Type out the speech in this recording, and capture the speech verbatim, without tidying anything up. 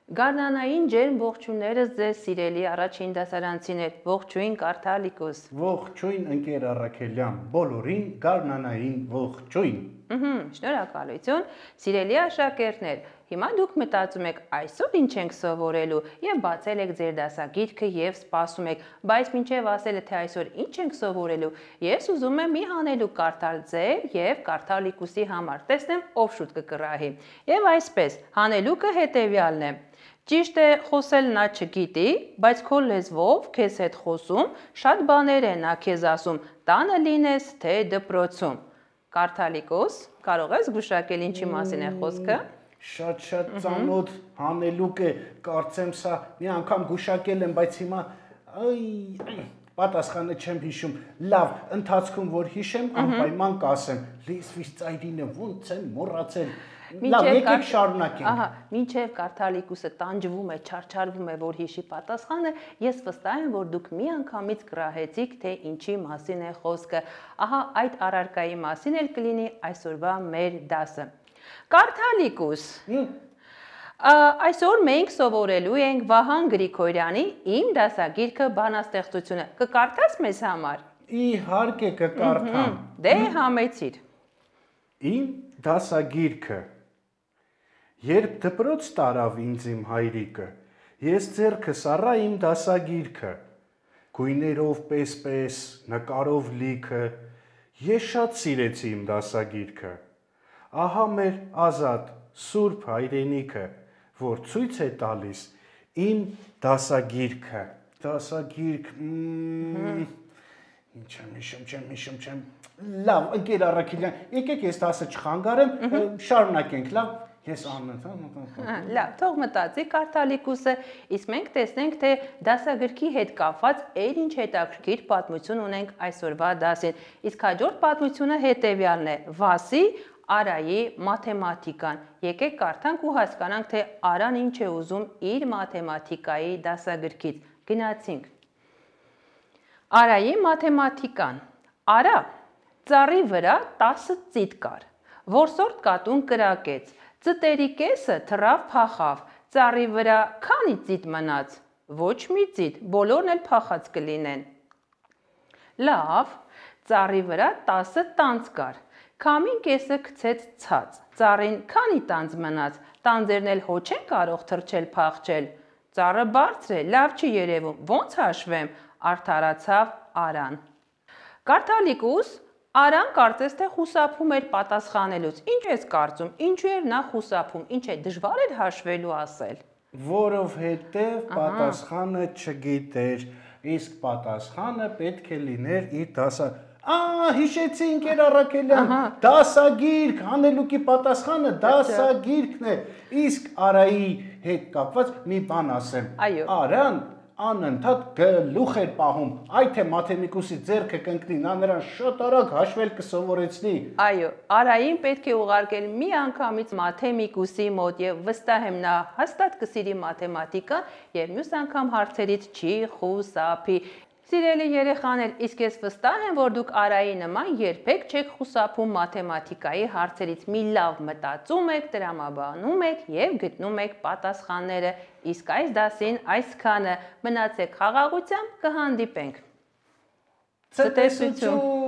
Գարնանային ջերմ ողջույններս ձեզ սիրելի առաջին դասարանցիներ, ողջույն Կարթալիկոս։ Ողջույն ընկեր Առաքելյան, բոլորին գարնանային ողջույն։ Ահա, շնորհակալություն, սիրելի աշակերտներ։ Հիմա դուք մտածում եք, այսօր ինչ ենք սովորելու եւ բացել եք ձեր դասագիրքը եւ սպասում եք, բայց մինչեւ ասելը թե այսօր ինչ ենք սովորելու, ես ուզում եմ մի հանելուկ կարդալ ձեր եւ Կարթալիկուսի համար։ Տեսնեմ ով շուտ կկռահի։ Եվ այսպես, հանելուկը հետեւյալն է. Ճիշտ է, խոսել նա չգիտի, բայց քո լեզվով քեզ հետ խոսում, շատ բաներ է նա քեզ ասում, տանը լինես թե դպրոցում։ Կարթալիկոս, կարող ես զգուշակել ինչի մասին է խոսքը։ Շատ-շատ ծանոթ հանելուկ է, կարծեմ սա մի անգամ գուշակել եմ, բայց հիմա այ պատասխանը չեմ հիշում։ Լավ, ընթացքում որ հիշեմ, անպայման կասեմ։ Լեզվիս ծայրինը ոնց եմ մոռացել։ Լավ, եկեք շարունակենք։ Ահա, մինչև Կարթալիկուսը տանջվում է, չարչարվում է, որ հիշի պատասխանը, ես վստահ եմ, որ դուք մի անգամից կռահեցիք, թե ինչի մասին է խոսքը։ Ահա այդ առարկայի մասին էլ կլինի այսօրվա մեր դասը։ Կարթալիկուս, այսօր մենք սովորելու ենք Վահան Գրիգորյանի «Իմ դասագիրքը» բանաստեղծությունը։ Կկարդաս մեզ համար։ Իհարկե կկարդամ։ Դե համեցիր։ Իմ դասագիրքը։ Երբ դպրոց տարավ ինձ իմ հայրիկը, ես ձեռքս առա իմ դասագիրքը, գույներով պես-պես, նկարով լիքը, ես շատ սիրեցի իմ դասագիրքը, ահա մեր ազատ, սուրբ հայրենիքը, որ ցույց է տալիս իմ դասագիրքը, դասագիրք, ինչ եմ հիշում, չեմ հիշում, չեմ, լավ, ընկեր Առաքելյան, եկեք ես դասը չխանգարեմ, շարունակենք, լավ, ես անընդհատ։ Լավ, թող մտածի Կարթալիկուսը, իսկ մենք տեսնենք, թե դասագրքի հետ կապված էլ ինչ հետաքրքիր պատմություն ունենք այսօրվա դասին։ Իսկ հաջորդ պատմությունը հետևյալն է՝ Վասի Արայի մաթեմատիկան։ Եկեք կարդանք ու հասկանանք, թե Արան ինչ է ուզում իր մաթեմատիկայի դասագրքից։ Գնացինք։ Արայի մաթեմատիկան։ Արա, ծառի վրա տասը ծիտ կար, որսորդ կատուն կրակեց, ծտերի կեսը թռավ փախավ, ծառի վրա քանի ծիտ մնաց, ոչ մի ծիտ, բոլորն էլ փախած կլինեն։ Լավ, ծառի վրա տասը տանձ կար, քամին կեսը գցեց ցած, ծառին քանի տանձ մնաց, տանձերն էլ հո չեն կարող թռչել փախչել, ծառը բարձր է, լավ չի երևում, ոնց հաշվեմ, արդարացավ Արան։ Կարթալիկուս, Արան կարծես թե խուսափում էր պատասխանելուց, ինչ ես կարծում, ինչու էր նա խուսափում, ինչ է դժվար էր հաշվելու ասել։ Որովհետև պատասխանը չգիտեր, իսկ պատասխանը պետք է լիներ իր դասա։ Ահա, հիշեցի ընկեր Առաքելյան, դասագիրք, հանելուկի պատասխանը դասագիրքն է, իսկ Արայի հետ կապված մի բան ասեմ։ Արան անընդհատ գլուխ էր պահում, այ թե մաթեմատիկոսի ձեռքը կընկնի, նա նրան շատ արագ հաշվել կսովորեցնի։ Այո, Արային պետք է ուղարկել մի անգամից մաթեմատիկոսի մոտ եւ վստահ եմ նա հաստատ կսիրի մաթեմատիկան եւ մյուս անգամ հարցերից չի խուսափի։ Սիրելի երեխաներ, իսկ ես վստահ եմ, որ դուք Արայի նման երբեք չեք խուսափում մաթեմատիկայի հարցերից, մի լավ մտածում եք, տրամաբանում եք եւ գտնում եք պատասխանները, իսկ այս դասին այսքանը, մնացեք խաղաղությամբ, կհանդիպենք։ Ցտեսություն։